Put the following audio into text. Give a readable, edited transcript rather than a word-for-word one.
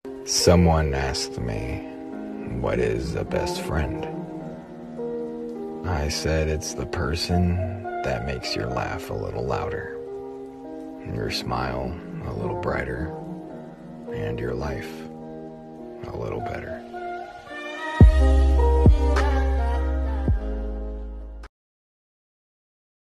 Someone asked me, what is a best friend? I said it's the person that makes your laugh a little louder, your smile a little brighter, and your life a little better.